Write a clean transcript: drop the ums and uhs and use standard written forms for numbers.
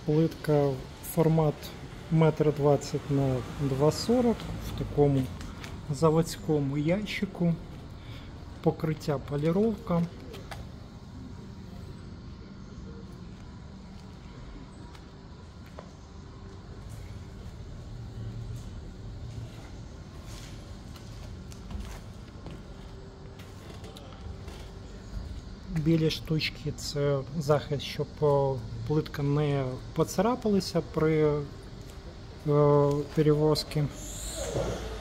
Плитка формат 1,20 на 2,40 в такому заводському ящику. Покриття поліровка. Білі штучки – це захист, щоб плитка не поцарапалася при перевозці.